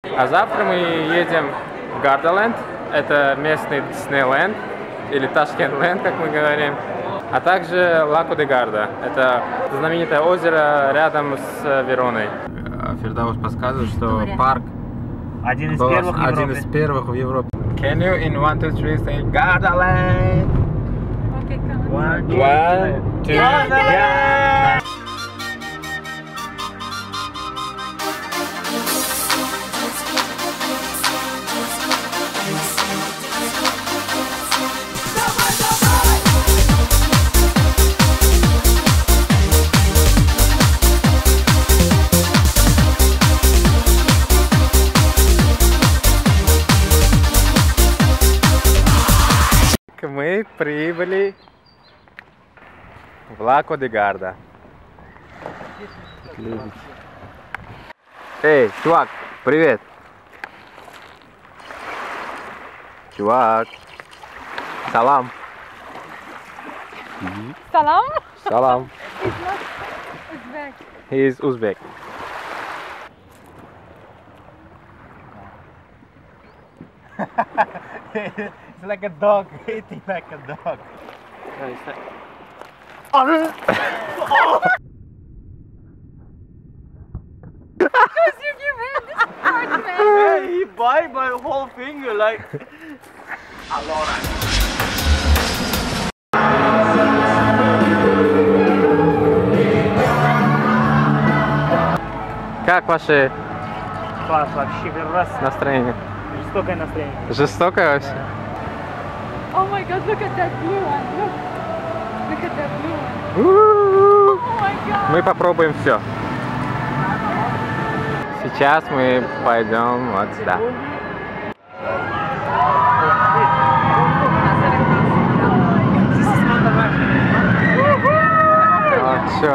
А завтра мы едем в Гардаленд. Это местный Диснейленд, или Ташкентленд, как мы говорим. А также Лако де Гарда. Это знаменитое озеро рядом с Вероной. Фирдаус подсказывает, что парк один из первых в Европе. Can you in 1, 2, 3 say Gardaland? Okay, come on. 1, 2, Gardaland! Мы прибыли в Лако де Гарда. Эй, чувак, привет! Чувак! Салам! Salam? Салам! He's not Uzbek. He is Uzbek. It's like a dog, eating like a dog. Because you give him this part, man. Hey, he bite my whole finger like. Как ваше Класс, вообще первый раз. настроение? Жестокое настроение. Жестокое вообще? Oh my god, look at that blue one. Look. Look at that blue one. У-у-у. Oh my god. Мы попробуем все. Сейчас мы пойдем вот сюда. Вот, все.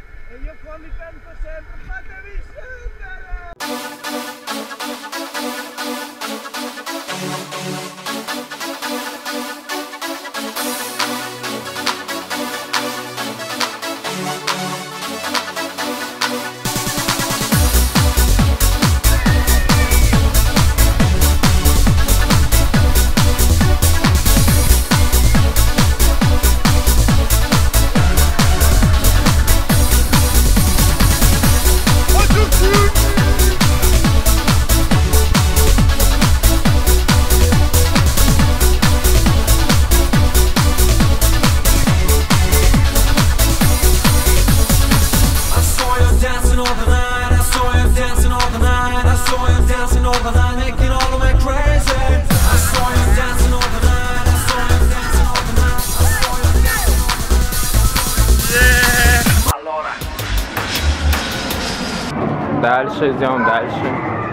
Дальше идем, дальше.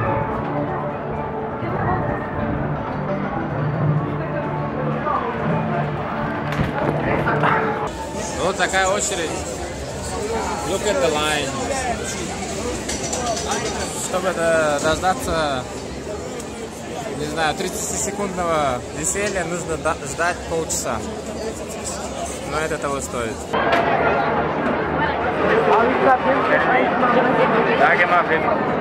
Вот такая очередь. Look at the line. Чтобы дождаться, не знаю, 30-секундного веселья, нужно ждать полчаса. Но это того стоит. Danke, Marvin.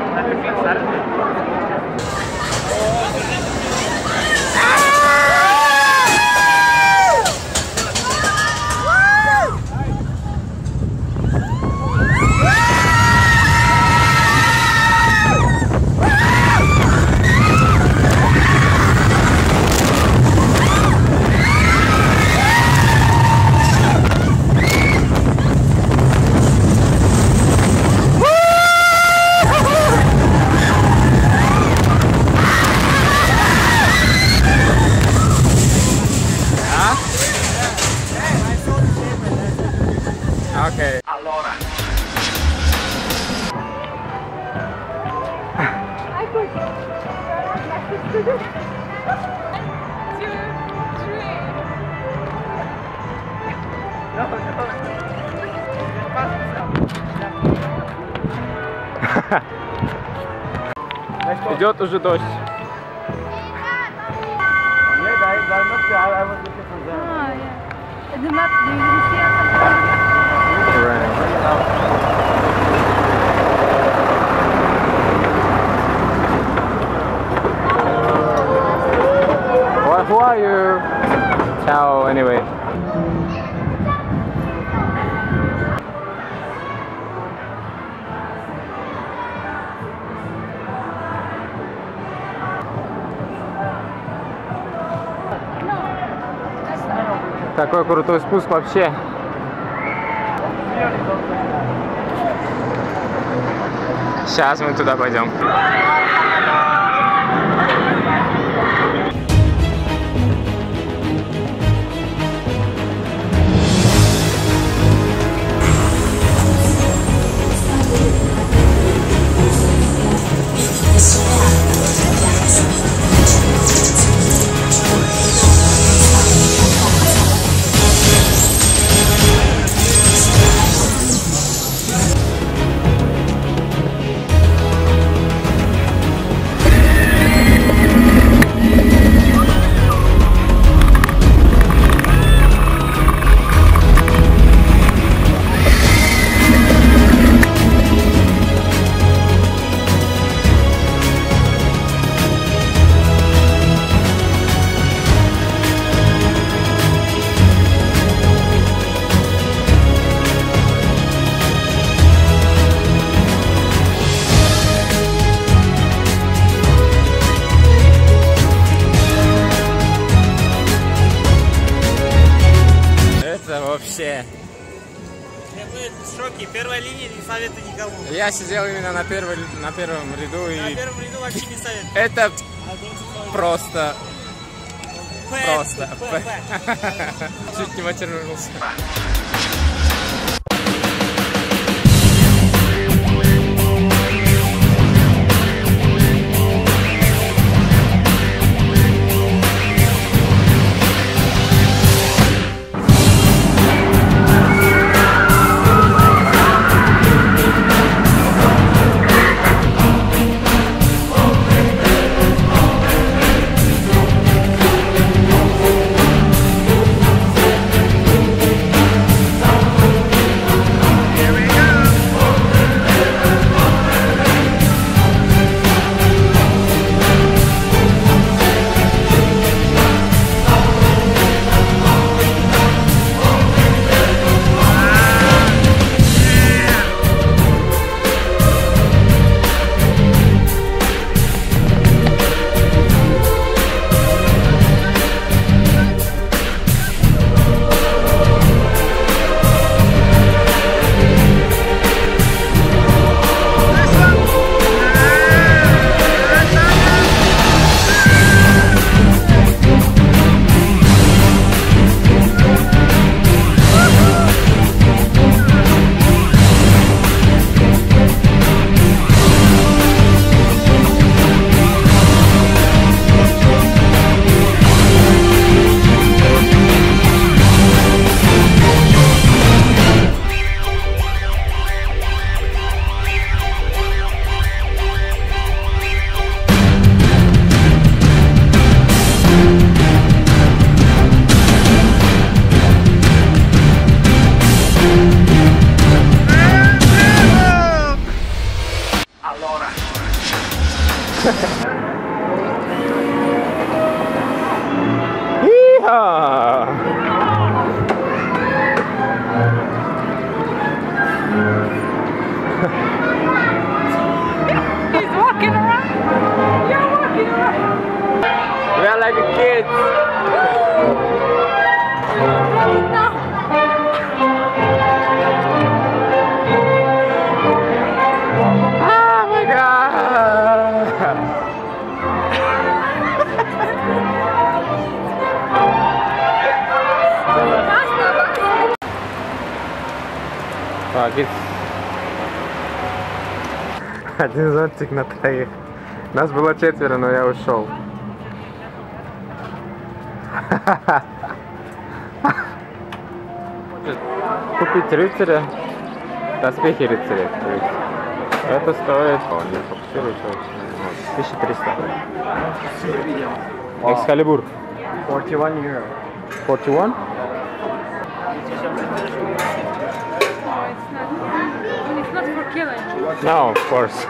Okay. I could. 1, 2, 3. Идет уже дождь. Ah, yeah. The map, do you see us? are you? Ciao, anyway. Такой крутой спуск вообще. Сейчас мы туда пойдем. Вообще. Я в шоке. Первая линия не советую никому. Я сидел именно на первом ряду и... На первом ряду вообще не советую. Это просто... Чуть не матернулся. He's walking around. You're walking around. We are like kids. No. Oh my god. Так, один зонтик на троих. Нас было 4, но я ушел. Купить рыцаря, доспехи рыцаря. Это стоит, не фокусирует, 1300. Экскалибур. 41 euro. 41? It's not for killing. No, of course.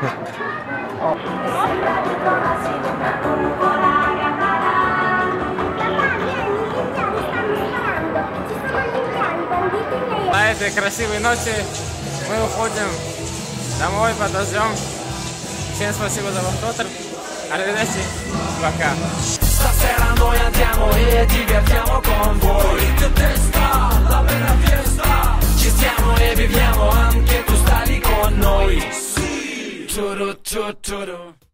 этой красивой ночи мы уходим домой под дождем. Всем спасибо за просмотр. Arrivederci. Пока. Stasera noi andiamo e divertiamo con voi. Che testa, la vera fiesta. Ci stiamo e viviamo, anche tu stai con noi. Sì. Turu, turu, turu.